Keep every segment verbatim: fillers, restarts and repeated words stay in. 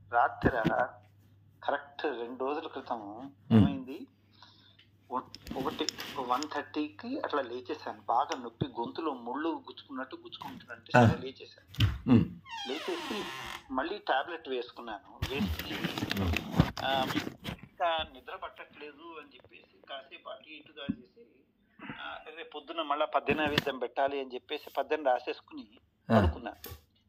రాత్రి కరెక్ట్ రెండు రోజుల క్రితం ఉమ్, ఏమైంది, ఒ- ఒకటి వన్ థర్టీకి అట్లా లేచేసాను. బాగా నొప్పి, గొంతులో ముళ్ళు గుచ్చుకున్నట్టు గుచ్చుకుంటున్నట్టు. ఆ, సరే లేచేసాను. ఉమ్, లేచేసి మళ్ళీ టాబ్లెట్ వేసుకున్నాను. వేసుకుని ఉమ్, ఆ, ఇంకా నిద్ర పట్టట్లేదు అని చెప్పేసి కాసేపు అటు ఇటుగా చేసి ఆ, రేపు పొద్దున్న మళ్ళీ పద్దెన నైవేద్యం పెట్టాలి అని చెప్పేసి పద్దెన రాసేసుకుని ఆ, పడుకున్నాను.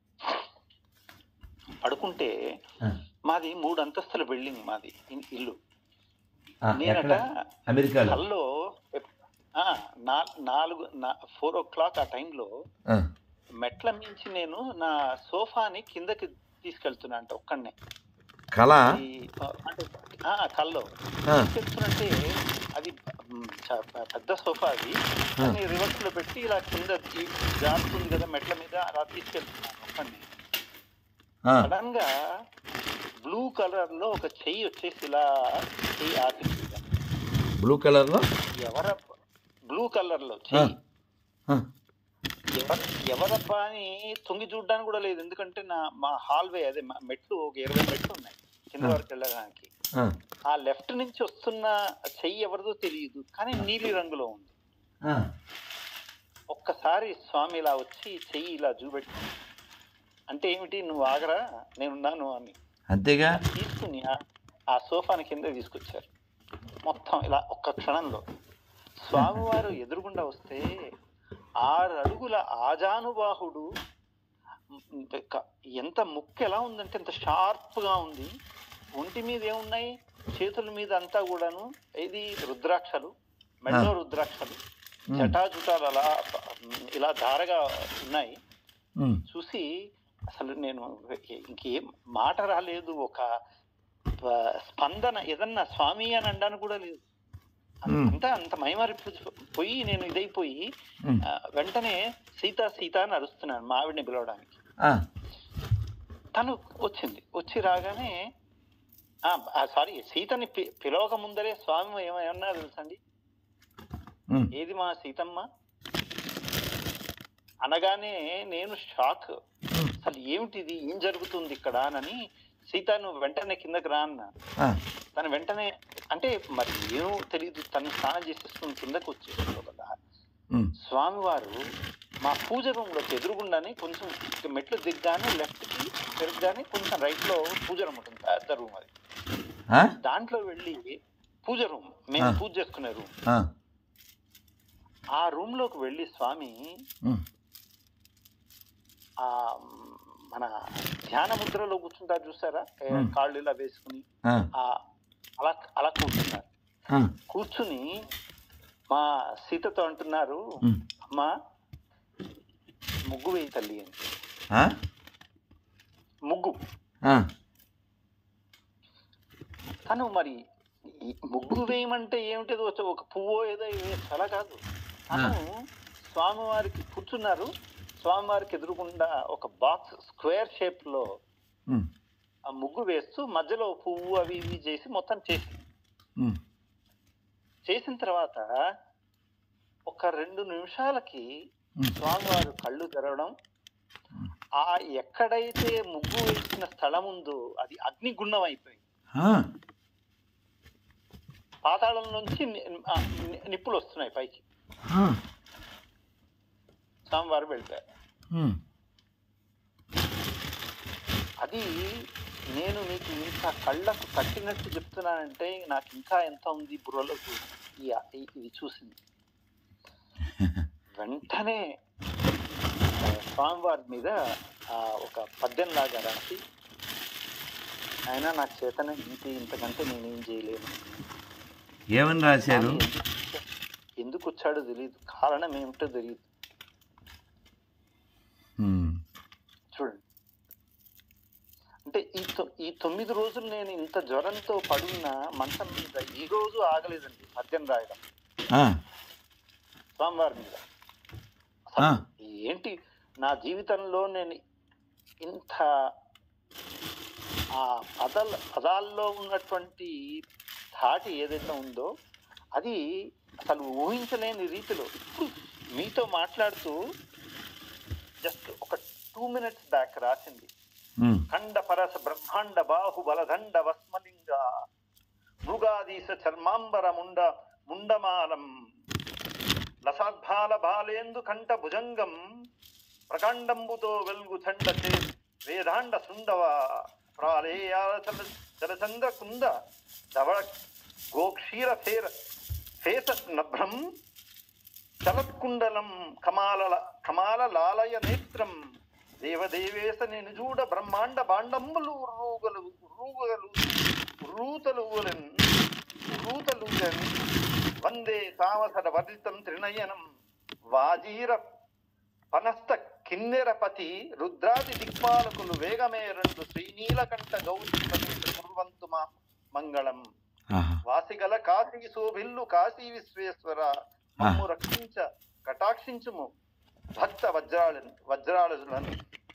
పడుకుంటే ఆ, మాది మూడు అంతస్తుల బిల్డింగ్, మాది ఇన్- ఇల్లు. ఆ, ఎక్కడ? నేనట అమెరికాలో? కల్లో ఎప్- ఆ, నా- నాలుగు ఫోర్ ఓ క్లాక్ ఆ టైంలో ఆ, మెట్ల మించి నేను నా సోఫాని కిందకి తీసుకెళ్తున్నా అంట ఒక్కడనే. కళ? అది ఆ, అంటే ఆ, కల్లో ఆ, తీసుకెళ్తున్నట్టే అది మ్, చ- పెద్ద సోఫా అది. ఆ, దాన్ని రివర్స్ లో పెట్టి ఇలా కింద ఈ- జారుతుంది కదా మెట్ల మీద, అలా తీసుకెళ్తున్నాను ఒక్కడిని. ఆ, సడన్ గా బ్లూ కలర్ లో ఒక చెయ్యి వచ్చేసి ఇలా చెయ్యి ఆపింది. బ్లూ కలర్లో? ఎవర బ్లూ కలర్ లో ఆ, చెయ్యి. ఆ, ఎవరు ఎవరబ్బా అని తొంగి చూడడానికి కూడా లేదు, ఎందుకంటే నా మా హాల్వే అదే మా మెట్లు ఒక ఇరవై మెట్లు ఉన్నాయి కింద ఆ, వరకు వెళ్ళడానికి. ఆ, ఆ లెఫ్ట్ నుంచి వస్తున్న చెయ్యి ఎవరిదో తెలియదు, కానీ నీలి రంగులో ఉంది. ఆ, ఒక్కసారి స్వామి ఇలా వచ్చి చెయ్యి ఇలా చూపెట్టి, అంటే ఏమిటి, నువ్వు ఆగరా నేనున్నాను అని. అంతేగా? అది తీసుకుని ఆ- ఆ సోఫాని కింద తీసుకొచ్చారు. మొత్తం ఇలా ఒక్క క్షణంలో స్వామివారు ఎదురుగుండా వస్తే ఆరు అడుగుల ఆజానుబాహుడు. మ్, క- ఎంత ముక్కు ఎలా ఉందంటే ఎంత షార్ప్ గా ఉంది. ఒంటి మీద ఏమున్నాయి, చేతుల మీద అంతా కూడాను ఇది రుద్రాక్షలు, ఆ, మెడలో రుద్రాక్షలు, ఉమ్, జటాజుటాలు అలా మ్, ఇలా ధారగా ఉన్నాయి. ఉమ్, చూసి అసలు నేను ఇంకేం మాట రాలేదు, ఒక ప- స్పందన, ఏదన్నా స్వామి అని అనడానికి కూడా లేదు. అం- ఉమ్, అంతా అంత మైమారి పోయి నేను ఇదైపోయి ఉమ్, ఆ, వెంటనే సీత సీత అని అరుస్తున్నాను మా ఆవిడని పిలవడానికి. ఆ, తను వచ్చింది. వచ్చి రాగానే సారీ సీతని పి- పిలవక ముందరే స్వామి ఏమన్నా తెలుసండి, ఉమ్, ఏది మా సీతమ్మ అనగానే నేను షాక్. ఉమ్, అసలు ఏమిటిది, ఏం జరుగుతుంది ఇక్కడ అని. సీత నువ్వు వెంటనే కిందకి రా అన్నా. ఆ, తను వెంటనే, అంటే మరి ఏమో తెలియదు, తను స్నానం చేసేసుకుని కిందకు వచ్చేసాడు కదా. ఉమ్, స్వామివారు మా పూజ రూమ్ లోకి ఎదురుగుండానే కొంచెం మెట్లు దిగ్గానే లెఫ్ట్ కి తిరగగానే కొంచెం రైట్ లో పూజ రూమ్ ఉంటుంది, పెద్ద రూమ్ అది. ఆ, దాంట్లో వెళ్ళి పూజ రూమ్, ఆ, మేము పూజ చేసుకునే రూమ్, ఆ, ఆ రూమ్ లోకి వెళ్ళి స్వామి ఉమ్, ఆ మన ధ్యాన ముద్రలో కూర్చుంటారు చూసారా, ఏ, ఉమ్, కాళ్ళు ఇలా వేసుకుని ఆ, ఆ అలా అలా కూర్చున్నారు. ఆ, కూర్చుని మా సీతతో అంటున్నారు, ఉమ్, అమ్మా ముగ్గు వేయి తల్లి అని. ఆ, ముగ్గు. ఆ, తను మరి ఈ ముగ్గు వేయమంటే ఏమిటో వచ్చి ఒక పువ్వో ఏదో వేయచ్చు, అలా కాదు. ఆ, తను స్వామివారికి కూర్చున్నారు. స్వామివారికి ఎదురుగుండా ఒక బాక్స్ స్క్వేర్ షేప్ లో ఉమ్, ఆ ముగ్గు వేస్తూ మధ్యలో పువ్వు అవి ఇవి చేసి మొత్తం చేసి ఉమ్, చేసిన తర్వాత ఒక రెండు నిమిషాలకి ఉమ్, స్వామివారు కళ్ళు తెరవడం, ఆ ఎక్కడైతే ముగ్గు వేసిన స్థలం ఉందో అది అగ్నిగుండం అయిపోయింది. ఆ, పాతాళం నుంచి ని- ఆ ని- నిప్పులు వస్తున్నాయి పైకి. ఆ, స్వామివారు వెళ్ళిపోయారు. ఉమ్, అది నేను మీకు ఇంత కళ్ళకు కట్టినట్టు చెప్తున్నానంటే నాకు ఇంకా ఎంత ఉంది బుర్రలకు ఈ ఈ- ఇది చూసింది. వెంటనే ఆ, స్వామివారి మీద ఆ, ఒక పద్యం లాగా రాసి, ఆయన నా చేతనే ఇంత ఇంతకంటే నేనేం చేయలేను. ఏమని రాశారు? స్వామి ఎందుకు ఎందుకు వచ్చాడో తెలియదు, కారణం ఏమిటో తెలియదు. ఉమ్, చూడండి, అంటే ఈ తొ- ఈ తొమ్మిది రోజులు నేను ఇంత జ్వరంతో పడున్న మంచం మీద ఈ రోజు ఆగలేదండి పద్యం రాయడం ఆ, స్వామివారి మీద. ఆ, అసలు ఏంటి నా జీవితంలో నేను ఇంత ఆ పదాల పదాల్లో ఉన్నటువంటి ధాటి ఏదైతే ఉందో అది అసలు ఊహించలేని రీతిలో. ఇప్పుడు మీతో మాట్లాడుతూ జస్ట్ ఒక టూ మినిట్స్ బ్యాక్ రాసింది ఖండ పరస బ్రహ్మాండ బాహు బలదండ వస్మలింగ మృగాదీశ చర్మాంబర ముండ ముండమాలం లసాద్భాల బాలేందు కంఠ భుజంగం ప్రకాండంబుతో వెల్గు చండ చే వేదాండ సుందవ ప్రాళేయాల చల జలచంద కుంద ధవళ గోక్షీర ఫేర ఫేస నభ్రం చలత్కుండలం కమాల కమాల లాలయ నేత్రం దేవదేవేశ నిజూడ బ్రహ్మాండ బాండంబులు ఉర్రూగలు ఉర్రూగలు ఉర్రూతలుగలన్ ఉర్రూతలుగన్ వందే తామసర వర్ధితం త్రినయనం వాజీర పనస్త కిన్నెరపతి రుద్రాది దిక్పాలకులు వేగమే రెండు శ్రీనీలకంఠ గౌరీపతి కుర్వంతు మా మంగళం వాసిగల కాశీ శోభిల్లు కాశీ విశ్వేశ్వర మమ్ము రక్షించ కటాక్షించుము భక్త వజ్రాలను వజ్రాలను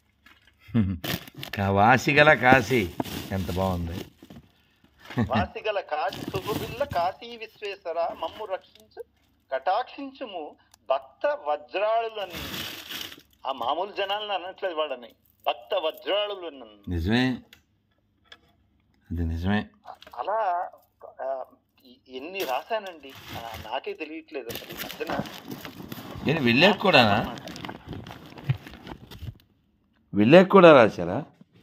వాసిగల కాశీ ఎంత బాగుంది. వాసిగల కాశీ శుభబిల్ల కాశీ విశ్వేశ్వర మమ్ము రక్షించు కటాక్షించుము భక్త వజ్రాళులని. ఆ మామూలు జనాలను అనట్లేదు వాడని, భక్త వజ్రాళులను. నిజమే, అది నిజమే. అలా ఎన్ని రాశానండి నాకే తెలియట్లేదు అసలు. ఈ మధ్యన నేను వెళ్ళాక కూడానా వెళ్ళాక కూడా రాశారా?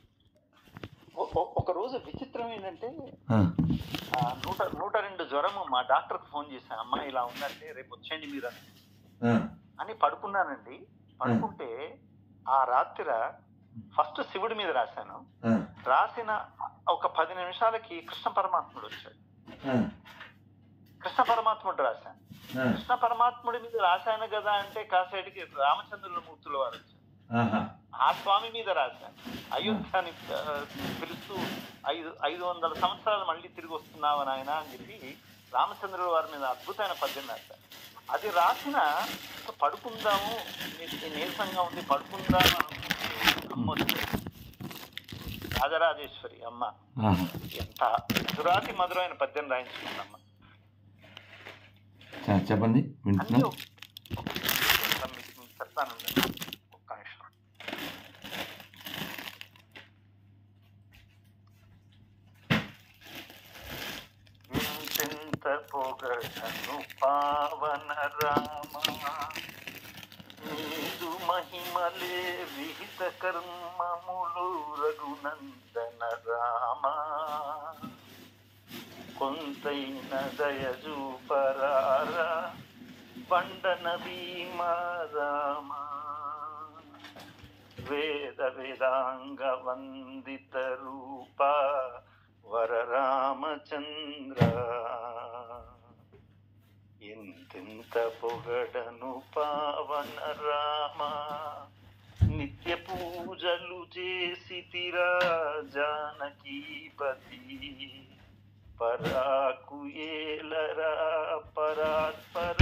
ఒక రోజు విచిత్రం ఏంటంటే నూట నూట రెండు జ్వరము మా డాక్టర్కి ఫోన్ చేశాను, అమ్మాయి ఇలా ఉందంటే రేపు వచ్చేయండి మీరు అని. పడుకున్నానండి. పడుకుంటే ఆ రాత్రి ఫస్ట్ శివుడి మీద రాశాను. రాసిన ఒక పది నిమిషాలకి కృష్ణ పరమాత్ముడు వచ్చాడు. కృష్ణ పరమాత్ముడు రాశాను. కృష్ణ పరమాత్ముడి మీద రాశాను కదా అంటే కాసేటికి రామచంద్రుల మూర్తుల వారు వచ్చారు. ఆ స్వామి మీద రాశాను. అయోధ్యాని పిలుస్తూ ఐదు ఐదు వందల సంవత్సరాలు మళ్ళీ తిరిగి వస్తున్నావు నాయన అని చెప్పి రామచంద్రుల వారి మీద అద్భుతమైన పద్యం రాశాను. అది రాసిన పడుకుందాము, నీరసంగా ఉంది పడుకుందాము అమ్మ రాజరాజేశ్వరి అమ్మ ఎంత మధురాతి మధురమైన పద్యం రాయించుకుందమ్మ. చెప్పండి చెప్తాను ఒక్క నిమిషం. ఎంతెంత పొగడను పావన రామ, నీదు మహిమలే విహిత కర్మములు రఘునందన రామ, కొంతైన దయజూపరార బండన భీమ రామ, వేద వేదాంగ వందిత రూప వర రామచంద్ర, ఎంతెంత పొగడను పావన రామ, నిత్య పూజలు చేసితిరా జానకీపతి, పరాకు ఏలరా పరాత్పర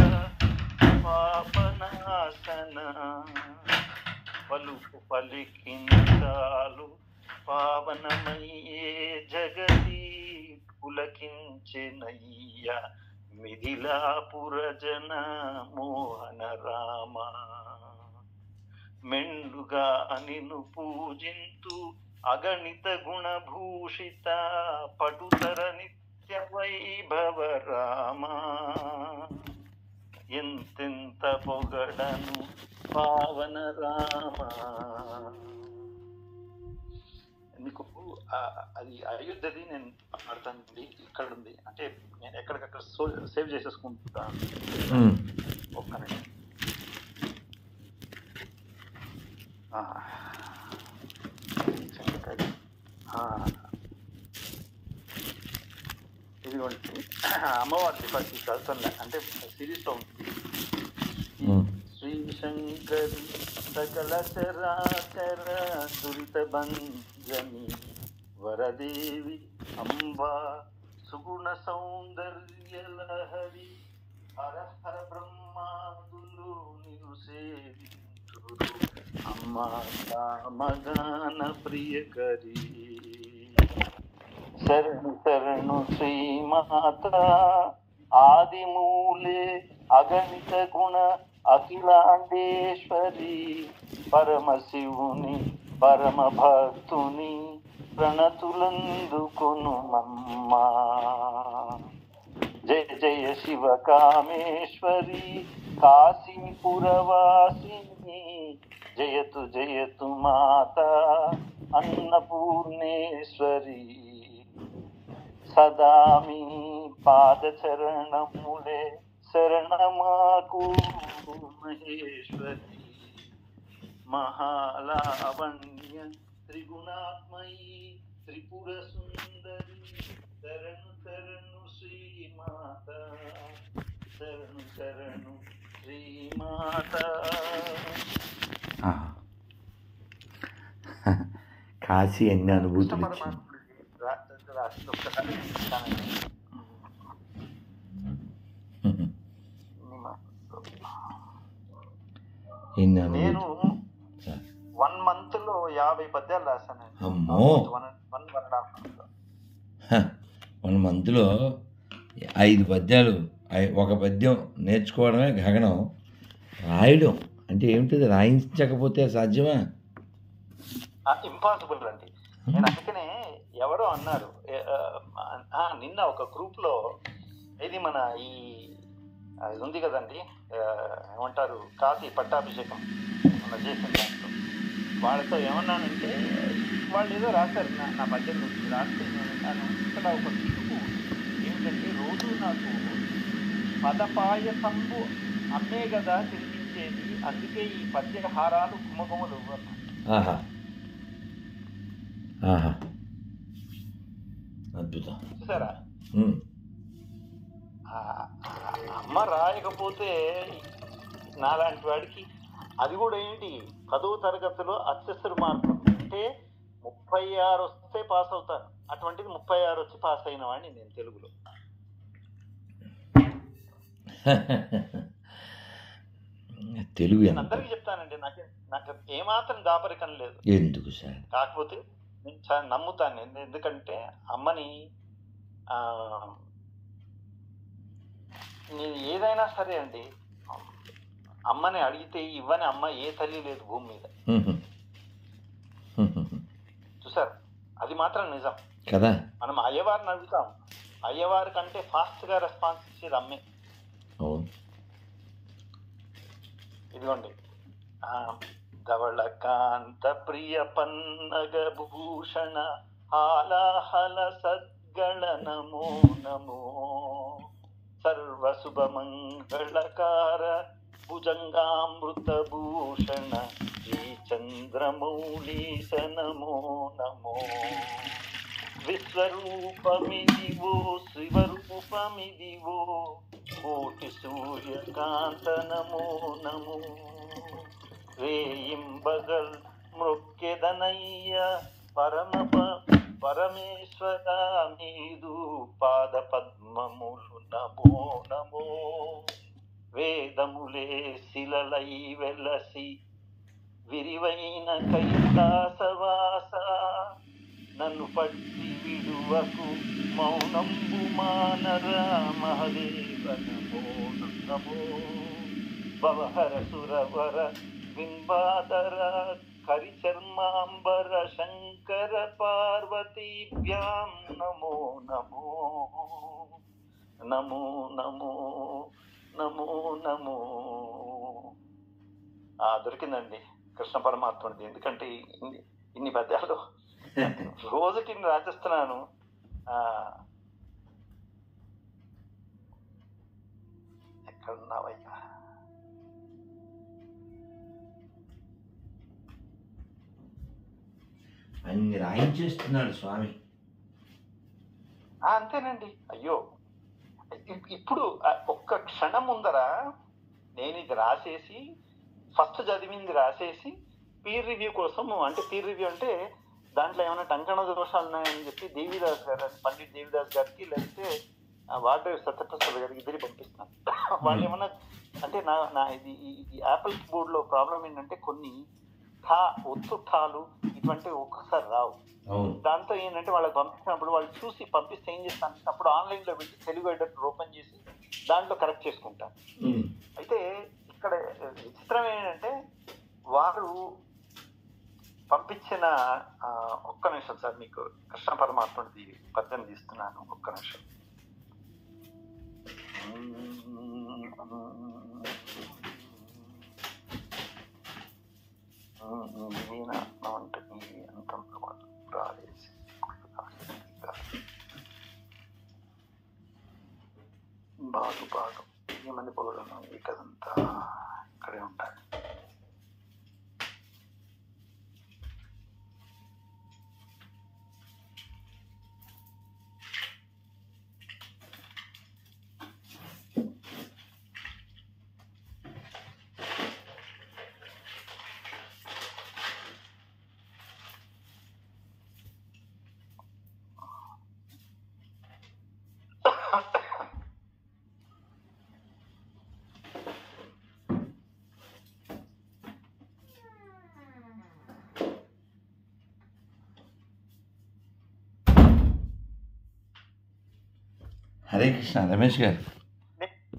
పాపనాశన, పలుకు పలికించాలు పావనమయ్యే జగతి, పులకించెనయ్య మిథిలాపుర జన మోహన రామ, మెండుగా నిన్ను పూజింతు అగణిత గుణభూషిత పటుతర నిత్య వైభవ రామ, ఎంతెంత పొగడను పావన రామ. మీకు అది అయోధ్యది నేను మాట్లాడుతానండి. ఇక్కడ ఉంది అంటే నేను ఎక్కడికక్కడ సేవ్ చేసేసుకుంటాను. ఒక్క నిమిషం. ఇదిగోండి అమ్మవారి ఫస్ట్ చదువుతున్నా అంటే సిరీస్లో ఉంటుంది. శ్రీశంకరి సకల చరాచర దురిత భంజని వరదేవి అంబా సుగుణ సౌందర్య లహరి, హర హర బ్రహ్మాదులు నిన్ను సేవింతురు అమ్మా రామగాన ప్రియకరి, శరణు శరణు శ్రీమాత ఆదిమూలే అగణిత గుణ అఖిలాండేశ్వరి, పరమశివుని పరమ భక్తుని ప్రణతులందుకొను మమ్మా. జయ జయ శివ కామేశ్వరి కాశీపురవాసిని, జయతు జయతు మాత అన్నపూర్ణేశ్వరి. సదా మీ పాద చరణములే శరణమాకు మహేశ్వరి. మహాలావణ్య త్రిగుణాత్మయి త్రిపుర సుందరి, శరణు శరణు శ్రీమాత, శరణు శరణు శ్రీమాత. కాశీ ఎన్ని అనుభూతులు ఇచ్చింది. నేను వన్ మంత్ లో యాభై పద్యాలు రాశాను. అమ్మో, వన్ మంత్లో ఐదు పద్యాలు, ఒక పద్యం నేర్చుకోవడమే గగనం. రాయడం అంటే ఏమిటిది? రాయించకపోతే సాధ్యమా? ఇంపాసిబుల్ అండి. నేను అందుకనే ఎవరో అన్నారు నిన్న ఒక గ్రూప్ లో, ఇది మన ఈ ఇది ఉంది కదండి, ఏమంటారు, కాశీ పట్టాభిషేకం మన చేసిన దాంట్లో వాళ్ళతో ఏమన్నానంటే, వాళ్ళు ఏదో రాశారు నా నా పద్యం నుంచి రాస్తే నేను విన్నాను. ఇక్కడ ఒక కిటుకు ఏమిటంటే, రోజు నాకు పదపాయసంబు అమ్మే కదా తినిపించేది, అందుకే ఈ పద్య హారాలు గుమగుమలు అన్నా. అద్భుతం. చూసారా, అమ్మ రాయకపోతే నాలాంటి వాడికి అది కూడా ఏంటి, పదవ తరగతిలో అత్యవసర మార్కులు అంటే ముప్పై ఆరు వస్తే పాస్ అవుతాను, అటువంటిది ముప్పై ఆరు వచ్చి పాస్ అయిన వాడిని నేను తెలుగులో. తెలుగు నేను అందరికీ చెప్తానండి, నాకు నాకు ఏమాత్రం దాపరికం లేదు. ఎందుకు సార్? కాకపోతే నేను చాలా నమ్ముతాను. ఎందుకంటే అమ్మని నేను ఏదైనా సరే అండి, అమ్మని అడిగితే ఇవ్వని అమ్మ ఏ తల్లి లేదు భూమి మీద. చూసారు, అది మాత్రం నిజం కదా. మనం అయ్యవారిని అడుగుతాం, అయ్యవారి కంటే ఫాస్ట్ గా రెస్పాన్స్ ఇచ్చేది అమ్మే. ఇదిగోండి, ధవళకాంత ప్రియ పన్నగ భూషణ హాలాహల సద్గళ నమో నమో, సర్వశుభమంగళకార భుజంగామృత భూషణ శ్రీ చంద్రమౌళీశ నమో నమో. విశ్వరూపమిదివో శివరూపమిదివో, కోటి సూర్యకాంత నమో నమో. రేయింబగల్ మృక్కెదనయ్య పరమ పరమేశ్వర మీదు పాద పద్మములు నమో నమో. వేదములే శిలలై వెలసి విరివైన కైలాసవాస, నన్ను పట్టి విడువకు మౌనంబు మానర మహదేవ నమో నమో. భవహర సురవర బింబాదర కరిచర్మాంబర శంకర పార్వతీభ్యాం నమో నమో నమో నమో నమో నమో. దొరికిందండి కృష్ణ పరమాత్ముడిది. ఎందుకంటే ఇన్ని ఇన్ని పద్యాలు రోజుకి ఇన్ని రాసిస్తున్నాను. ఎక్కడున్నావయ్యా? అన్ని రాయించేస్తున్నాడు స్వామి. అంతేనండి. అయ్యో, ఇప్పుడు ఒక్క క్షణం ముందర నేను ఇది రాసేసి, ఫస్ట్ చదివింది రాసేసి పీర్ రివ్యూ కోసం, అంటే పీర్ రివ్యూ అంటే దాంట్లో ఏమైనా టంకణ దోషాలు ఉన్నాయని చెప్పి దేవిదాస్ గారు, పండిట్ దేవిదాస్ గారికి, లేకపోతే వార్డర్ సత్యప్రసాద్ గారికి ఇద్దరికి పంపిస్తాను. వాళ్ళు ఏమన్నా అంటే నా నా ఇది ఈ యాపిల్ కీబోర్డ్ లో ప్రాబ్లం ఏంటంటే కొన్ని ఠా ఒత్తు ఠాలు ఇటువంటి ఒక్కసారి రావు. దాంతో ఏంటంటే వాళ్ళకి పంపించినప్పుడు వాళ్ళు చూసి పంపిస్తే ఏం చేస్తాను, అప్పుడు ఆన్లైన్ లో పెట్టి తెలుగు ఎడిటర్ ఓపెన్ చేసి దాంట్లో కరెక్ట్ చేసుకుంటాను. అయితే ఇక్కడ విచిత్రం ఏంటంటే వారు పంపించిన ఆ, ఒక్క నిమిషం సార్, మీకు కృష్ణ పరమాత్ముడిది పద్యం తీస్తున్నాను, ఒక్క నిమిషం. అంటే అంతం రాలేసి బాగు బాగు ఏమని పోవడం ఈ కదంతా ఇక్కడే ఉండాలి. హరే కృష్ణ రమేష్ గారు.